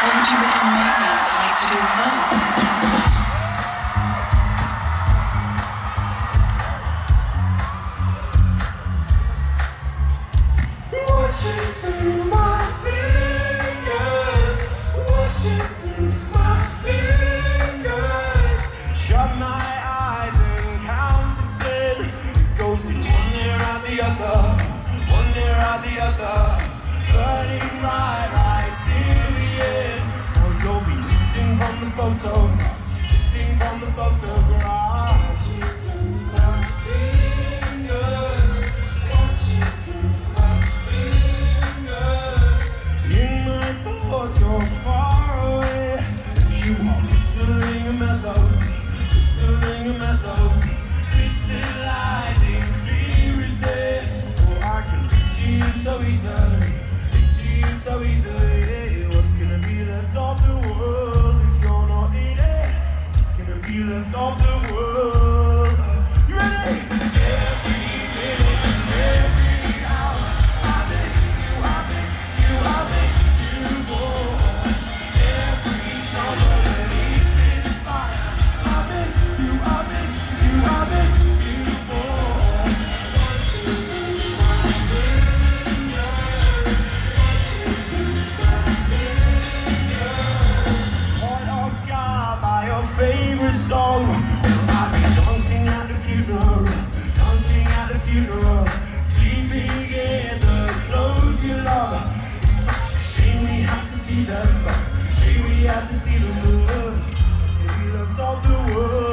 What would you little maniacs like to do most? Watching through my fingers, watching through my fingers. Shut my eyes and count to 10. It goes in one ear out the other, one ear out the other. Burning right till the end. Or you'll be missing from the photograph, missing from the photograph. Watching through my fingers, watching through my fingers. In my thoughts you're far away. You are whistling a melody, whistling a melody, crystallizing clear as day. Oh, I can reach you so easily, so easily. What's gonna be left of the world if you're not in it? What's gonna be left of the world? You ready? Every minute, every hour, I miss you, I miss you, I miss you more. Every summer and each misfire, I miss you, I miss you, I miss you more. Watching through my fingers, caught off guard by your favorite song. I'll be dancing at the funeral, dancing at the funeral, sleeping in the clothes you love. It's such a shame we have to see them, shame we have to see them. What's gonna be left of the world?